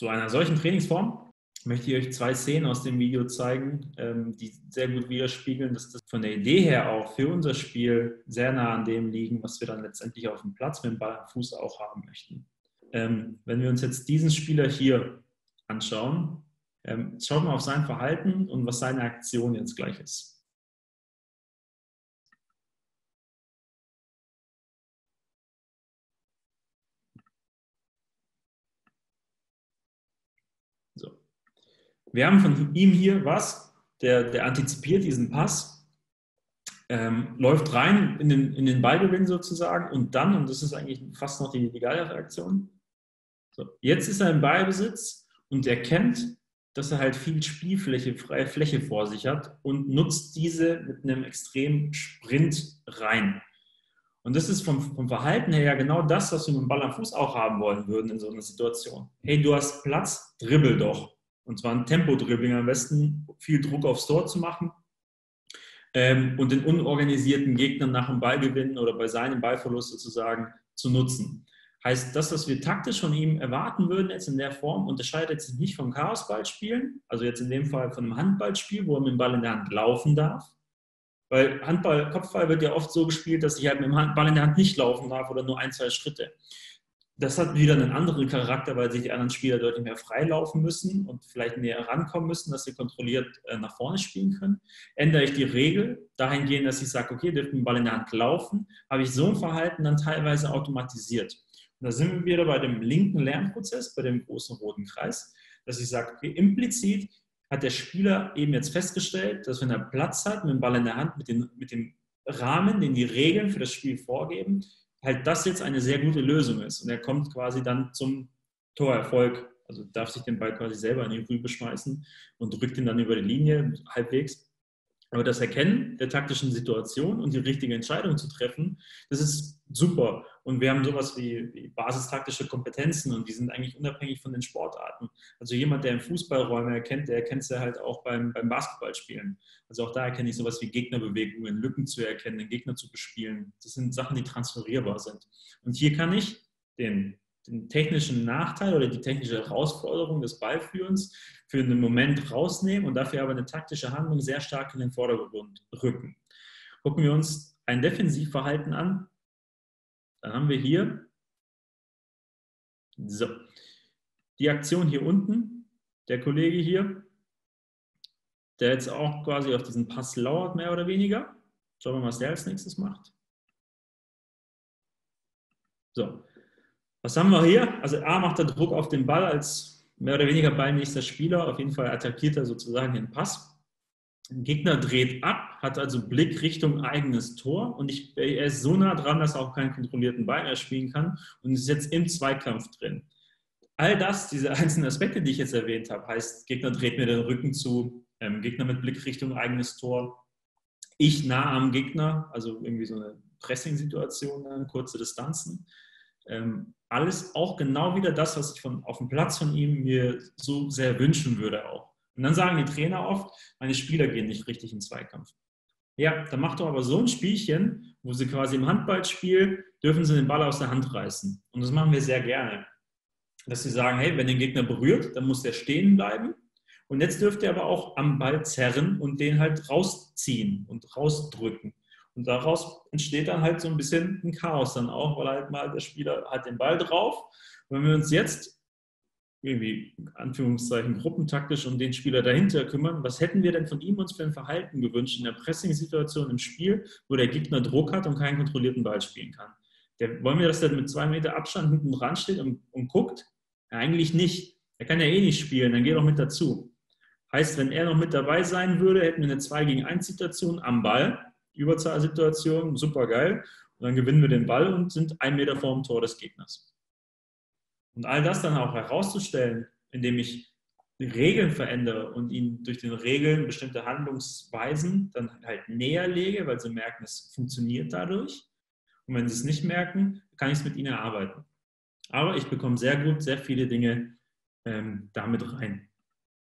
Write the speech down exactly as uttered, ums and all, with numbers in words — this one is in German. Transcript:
zu einer solchen Trainingsform möchte ich euch zwei Szenen aus dem Video zeigen, ähm, die sehr gut widerspiegeln, dass das von der Idee her auch für unser Spiel sehr nah an dem liegen, was wir dann letztendlich auf dem Platz mit dem Ball am Fuß auch haben möchten. Ähm, wenn wir uns jetzt diesen Spieler hier anschauen, ähm, schaut mal auf sein Verhalten und was seine Aktion jetzt gleich ist. So. Wir haben von ihm hier was, der, der antizipiert diesen Pass, ähm, läuft rein in den, in den Ballgewinn sozusagen und dann, und das ist eigentlich fast noch die, die geilere Aktion, so, jetzt ist er im Ballbesitz und erkennt, dass er halt viel Spielfläche, freie Fläche vor sich hat und nutzt diese mit einem extremen Sprint rein. Und das ist vom, vom Verhalten her ja genau das, was wir mit dem Ball am Fuß auch haben wollen würden in so einer Situation. Hey, du hast Platz, dribbel doch. Und zwar ein Tempo-Dribbling am besten, viel Druck aufs Tor zu machen ähm, und den unorganisierten Gegner nach dem Ballgewinn oder bei seinem Ballverlust sozusagen zu nutzen. Heißt, das, was wir taktisch von ihm erwarten würden jetzt in der Form, unterscheidet sich nicht vom Chaosballspielen, also jetzt in dem Fall von einem Handballspiel, wo er mit dem Ball in der Hand laufen darf. Weil Handball, Kopfball wird ja oft so gespielt, dass ich halt mit dem Ball in der Hand nicht laufen darf oder nur ein, zwei Schritte. Das hat wieder einen anderen Charakter, weil sich die anderen Spieler deutlich mehr freilaufen müssen und vielleicht näher rankommen müssen, dass sie kontrolliert äh, nach vorne spielen können. Ändere ich die Regel dahingehend, dass ich sage, okay, dürfen den Ball in der Hand laufen, habe ich so ein Verhalten dann teilweise automatisiert. Und da sind wir wieder bei dem linken Lernprozess, bei dem großen roten Kreis, dass ich sage, okay, implizit hat der Spieler eben jetzt festgestellt, dass wenn er Platz hat, mit dem Ball in der Hand, mit, den, mit dem Rahmen, den die Regeln für das Spiel vorgeben, halt das jetzt eine sehr gute Lösung ist. Und er kommt quasi dann zum Torerfolg, also darf sich den Ball quasi selber in die Rübe schmeißen und drückt ihn dann über die Linie halbwegs. Aber das Erkennen der taktischen Situation und die richtige Entscheidung zu treffen, das ist super. Und wir haben sowas wie, wie basistaktische Kompetenzen und die sind eigentlich unabhängig von den Sportarten. Also jemand, der im Fußball Räume erkennt, der erkennt es ja halt auch beim, beim Basketballspielen. Also auch da erkenne ich sowas wie Gegnerbewegungen, Lücken zu erkennen, den Gegner zu bespielen. Das sind Sachen, die transferierbar sind. Und hier kann ich den den technischen Nachteil oder die technische Herausforderung des Ballführens für einen Moment rausnehmen und dafür aber eine taktische Handlung sehr stark in den Vordergrund rücken. Gucken wir uns ein Defensivverhalten an. Dann haben wir hier so, die Aktion hier unten, der Kollege hier, der jetzt auch quasi auf diesen Pass lauert, mehr oder weniger. Schauen wir mal, was der als nächstes macht. So. Was haben wir hier? Also A macht er Druck auf den Ball als mehr oder weniger ballnächster Spieler. Auf jeden Fall attackiert er sozusagen den Pass. Der Gegner dreht ab, hat also Blick Richtung eigenes Tor und ich, er ist so nah dran, dass er auch keinen kontrollierten Ball mehr spielen kann und ist jetzt im Zweikampf drin. All das, diese einzelnen Aspekte, die ich jetzt erwähnt habe, heißt, Gegner dreht mir den Rücken zu, ähm, Gegner mit Blick Richtung eigenes Tor, ich nah am Gegner, also irgendwie so eine Pressing-Situation, kurze Distanzen. Ähm, alles auch genau wieder das, was ich von, auf dem Platz von ihm mir so sehr wünschen würde auch. Und dann sagen die Trainer oft, meine Spieler gehen nicht richtig in Zweikampf. Ja, dann macht doch aber so ein Spielchen, wo sie quasi im Handballspiel dürfen sie den Ball aus der Hand reißen. Und das machen wir sehr gerne. Dass sie sagen, hey, wenn den Gegner berührt, dann muss der stehen bleiben. Und jetzt dürft ihr aber auch am Ball zerren und den halt rausziehen und rausdrücken. Und daraus entsteht dann halt so ein bisschen ein Chaos dann auch, weil halt mal der Spieler hat den Ball drauf. Und wenn wir uns jetzt irgendwie, in Anführungszeichen, gruppentaktisch um den Spieler dahinter kümmern, was hätten wir denn von ihm uns für ein Verhalten gewünscht in der Pressing-Situation im Spiel, wo der Gegner Druck hat und keinen kontrollierten Ball spielen kann? Der, wollen wir, dass der mit zwei Meter Abstand hinten dran steht und, und guckt? Ja, eigentlich nicht. Er kann ja eh nicht spielen, dann geht auch mit dazu. Heißt, wenn er noch mit dabei sein würde, hätten wir eine zwei gegen eins Situation am Ball, Überzahlsituation, super geil. Und dann gewinnen wir den Ball und sind ein Meter vor dem Tor des Gegners. Und all das dann auch herauszustellen, indem ich die Regeln verändere und ihnen durch den Regeln bestimmte Handlungsweisen dann halt näher lege, weil sie merken, es funktioniert dadurch. Und wenn sie es nicht merken, kann ich es mit ihnen erarbeiten. Aber ich bekomme sehr gut sehr viele Dinge ähm, damit rein.